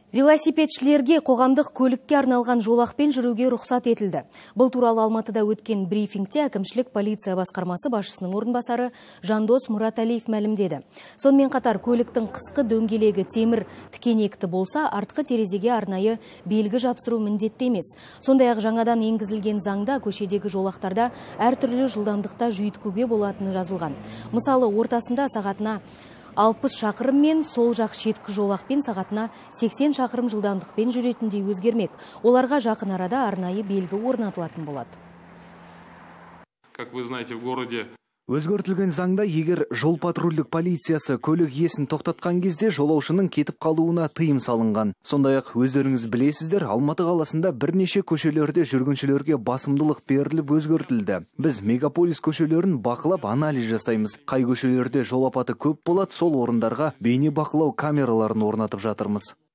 Велосипедшілерге қоғамдық көлікке арналған жолақпен жүруге рұқсат етілді. Бұл туралы Алматыда өткен брифингте әкімшілік полиция басқармасы басшысының орынбасары Жандос Мұраталиев мәлімдеді. Сонымен қатар көліктің қысқы дөңгелегі темір тікенекті болса, артқы терезеге арнайы белгі жапсыру міндетті емес. Сондай-ақ жаңадан енгізілген заңда көшедегі жолақтарда әртүрлі жылдамдықта жүйткуге болатыны жазылған. Мысалы, ортасында сағатына 60 шақырым мен сол жақ шеткі жолақпен сағатына 80 шақырым жылдамдықпен жүретіндей өзгермек. Оларға жақын арада арнайы белгі орнатылатын болады. Как вы знаете, в городе өзгертілген заңда егер жол патрульдік полициясы көлік иесін тоқтатқан кезде жолаушының кетіп қалуына тыйым салынған. Сондай-ақ өздеріңіз білесіздер, Алматы қаласында бірнеше көшелерде жүргіншілерге басымдылық беріліп өзгертілді. Біз мегаполис көшелерін бақылап анализ жасаймыз. Қай көшелерде жол апаты көп болады, сол орындарға бейне бақылау камераларын орнатып жатырмыз.